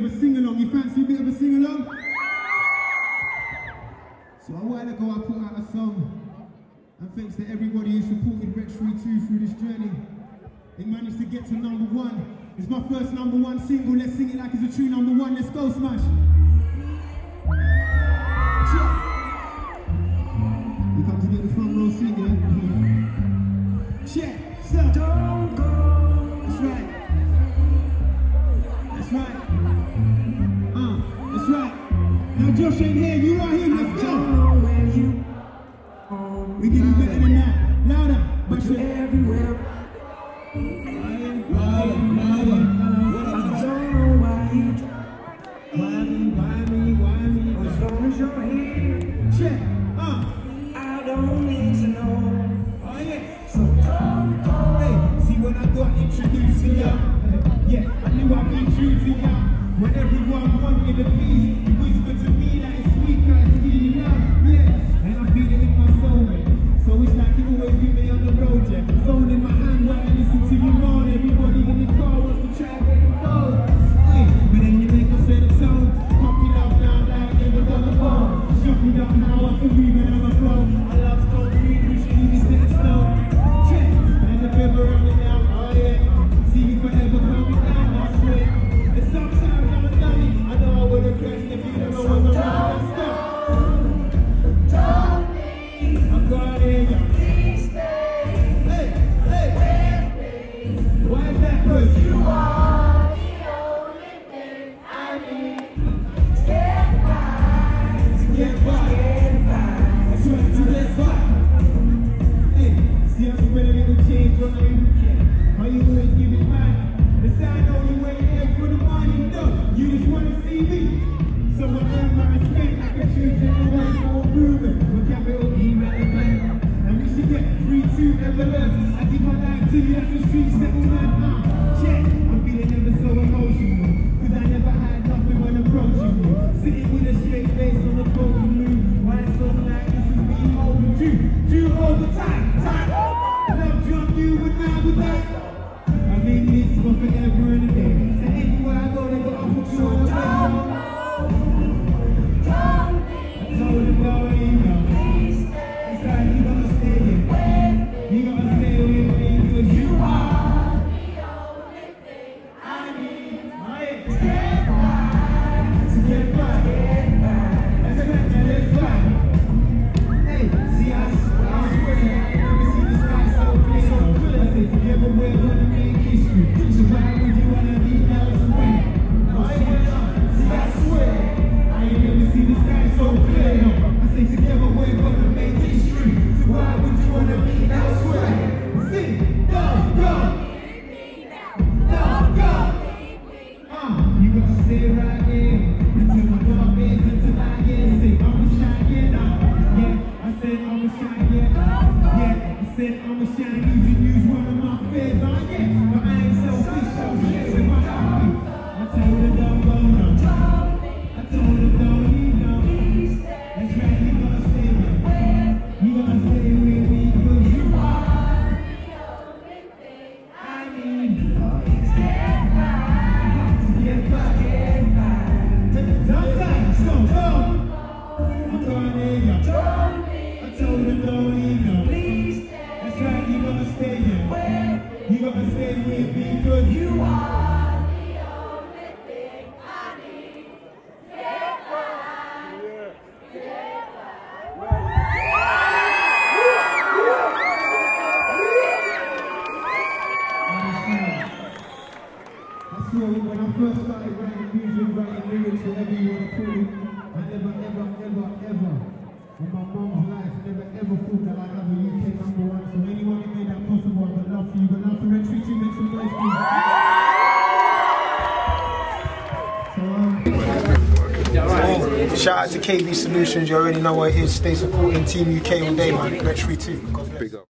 of a sing-along. You fancy a bit of a sing-along? So a while ago I put out a song, and thanks to everybody who supported Wretch 3-2 through this journey, it managed to get to #1. It's my first #1 single. Let's sing it like it's a true #1. Let's go, Smash. We come to get the front row seat, yeah? Check, so don't go. That's right. That's right. That's right. Now Josh ain't here, you are here, let's go. We can do better than that. Louder, but you're everywhere. I don't know why you. Why me? As long as you're here. Check. I don't need to know. Oh yeah. So don't go. Hey, see when I got introduced to ya. Yeah, I knew I'd be true to ya. When everyone wanted a piece, you whispered to me that it's sweet, cause it's really love. Yes, and I feel it in my soul. So it's like you always give me on the road, yeah. Phone in my hand while I listen to you moan. Everybody in the car wants to try and get involved. Hey, but then you make us set a tone. Pump it up now like it was on the phone. Shock me up now, I can read when I'm a flow. I love stone green, which you need set in stone. Check, and the river running down, oh yeah. See you forever coming down, I swear. And sometimes I'm a dummy, I know I would've crashed if you never was around. Let's go. I'm going in, y'all. Please stay. Hey, with me. Why is that? Cause you are the only thing I need to get by. To get by. That's right, to get by. Hey, see I'm spread a little change on you. How you always give it back. The sound on you ain't here for the money, no. You just wanna see me. So whatever I respect, I can choose anyone for a movement. With capital E relevant. And we should get 3-2 evidence. I give my life to you, that's the street settlement. Check, I'm feeling ever so emotional. Cause I never had nothing when approaching you. Sitting with a straight face on the golden moon. Why it's so like this is me overdue. Due over time. Love drunk you with now with that. I mean this for forever and a day. So anywhere I go, they got to put you on the bed. I told him go in, it's like you gotta stay here. You gotta stay with me because you are the only thing I need to get by. That's right, now let's fly. Hey, see I swear, I never seen this guy so clear. I say together we're gonna make history. So why would you wanna be elsewhere? See I swear, I ain't never seen this guy so clear. I say together we're gonna make history. So why would you wanna be elsewhere? Sing, go. You gotta stay right here until my dark days, until I get sick. I'ma shine, yeah. I said I'ma shine, yeah. I said I'ma shine, use one of my fears, but I ain't selfish, so shit with my heartbeat. I told her don't go no. I told her don't leave no. That's right, you gotta stay with me. You gotta stay with me because you are the only thing I need to get by. Don't stop, so go. I'm going in, y'all. I told her don't leave no. That's right, you gotta stay here. You gotta stay with me because you are the only thing I need to get by. I swear when I first started writing music, writing lyrics, whatever you want to call it, I never, in my mom's life, never ever thought that I'd have a UK #1. So anyone who made that possible, I've got love for you. But love for Wretch 3-2, make some noise, please. Shout out to KB Solutions, you already know what it is. Stay supporting Team UK all day, man. Wretch 3-2. God bless.